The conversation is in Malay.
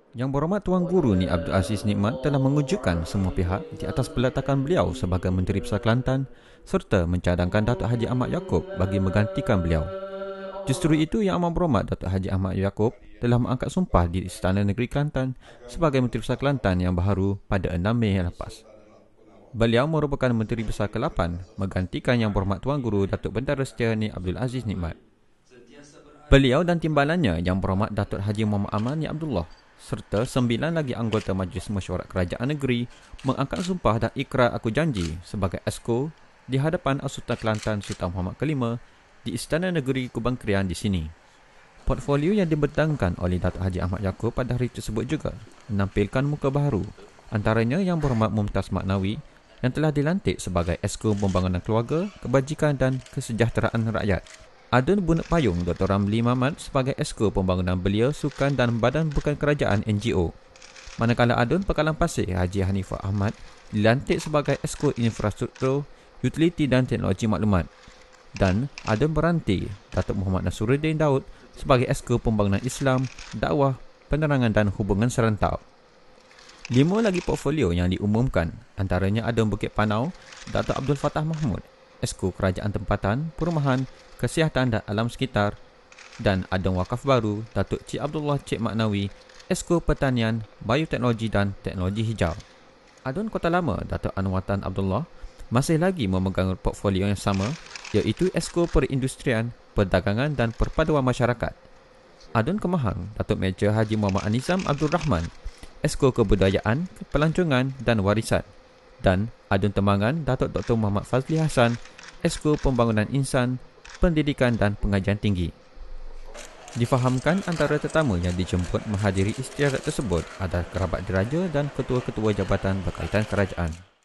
Yang Berhormat Tuan Guru Ni Abdul Aziz Nikmat telah mengejutkan semua pihak di atas peletakan beliau sebagai Menteri Besar Kelantan serta mencadangkan Datuk Haji Ahmad Yaakob bagi menggantikan beliau. Justru itu Yang Amat Berhormat Datuk Haji Ahmad Yaakob telah mengangkat sumpah di Istana Negeri Kelantan sebagai Menteri Besar Kelantan yang baharu pada 6 Mei yang lepas. Beliau merupakan Menteri Besar ke-8 menggantikan Yang Berhormat Tuan Guru Datuk Bentara Setia Ni Abdul Aziz Nikmat. Beliau dan timbalannya Yang Berhormat Datuk Haji Muhammad Aman Ni Abdullah serta 9 lagi anggota Majlis Mesyuarat Kerajaan Negeri mengangkat sumpah dan ikrar aku janji sebagai Esko di hadapan Sultan Kelantan Sultan Muhammad ke-5 di Istana Negeri Kubang Krian di sini. Portfolio yang dibentangkan oleh Datuk Haji Ahmad Yaakob pada hari tersebut juga menampilkan muka baharu, antaranya Yang Berhormat Mumtaz Maknawi yang telah dilantik sebagai Esko Pembangunan Keluarga, Kebajikan dan Kesejahteraan Rakyat. Adun Bunet Payung Dr. Ramli Mahmad sebagai Esko Pembangunan Belia, Sukan dan Badan Bukan Kerajaan NGO. Manakala Adun Pekalan Pasir Haji Hanifah Ahmad dilantik sebagai Esko Infrastruktur, Utiliti dan Teknologi Maklumat. Dan Adun Beranti Datuk Muhammad Nasruddin Daud sebagai Esko Pembangunan Islam, Dakwah, Penerangan dan Hubungan Serantau. 5 lagi portfolio yang diumumkan, antaranya Adun Bukit Panau Datuk Abdul Fattah Mahmud, Esko Kerajaan Tempatan, Perumahan, Kesihatan dan Alam Sekitar, dan Adun Wakaf Baru Datuk Cik Abdullah Cik Maknawi, Esko Pertanian, Bioteknologi dan Teknologi Hijau. Adun Kota Lama Datuk Anwar Tan Abdullah masih lagi memegang portfolio yang sama, iaitu Esko Perindustrian, Perdagangan dan Perpaduan Masyarakat. Adun Kemahang Datuk Meja Haji Muhammad Anizam Abdul Rahman, Esko Kebudayaan, Pelancongan dan Warisan. Dan Adun Temangan Datuk Dr. Muhammad Fazli Hassan, Esko Pembangunan Insan, Pendidikan dan Pengajian Tinggi. Difahamkan antara tetamu yang dijemput menghadiri istiadat tersebut adalah kerabat diraja dan ketua-ketua jabatan berkaitan kerajaan.